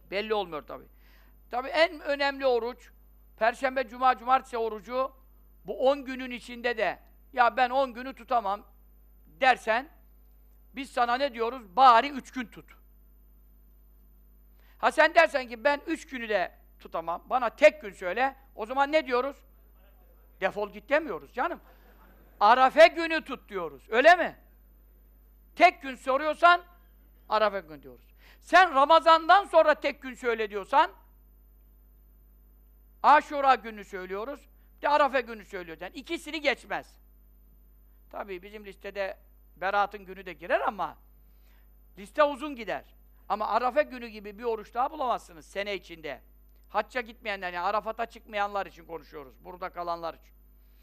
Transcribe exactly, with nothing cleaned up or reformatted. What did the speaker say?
Belli olmuyor tabii. Tabii en önemli oruç, Perşembe, Cuma, Cumartesi orucu, bu on günün içinde de, ya ben on günü tutamam dersen, biz sana ne diyoruz? Bari üç gün tut. Ha sen dersen ki ben üç günü de tutamam, bana tek gün söyle, o zaman ne diyoruz? Defol git demiyoruz canım. Arafe günü tut diyoruz, öyle mi? Tek gün soruyorsan, Arafe günü diyoruz. Sen Ramazan'dan sonra tek gün söyle diyorsan, Aşura günü söylüyoruz, bir de Arafe günü söylüyoruz. Yani ikisini geçmez. Tabii bizim listede Berat'ın günü de girer ama liste uzun gider. Ama Arafe günü gibi bir oruç daha bulamazsınız sene içinde. Hacca gitmeyenler, yani Arafat'a çıkmayanlar için konuşuyoruz, burada kalanlar için.